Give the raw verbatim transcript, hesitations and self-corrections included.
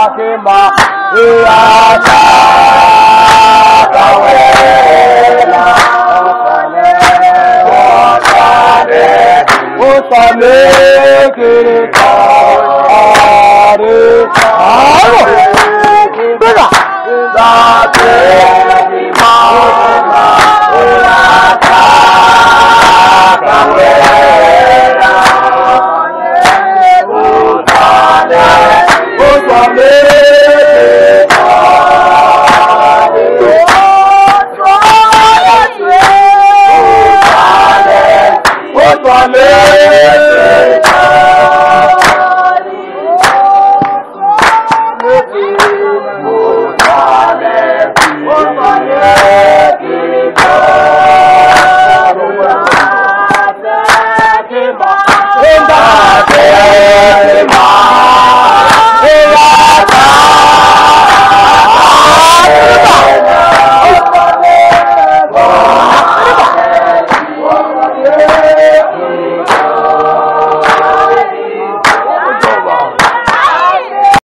kima iata kawela osane osane kirika are aro bega date kima iata kawela What's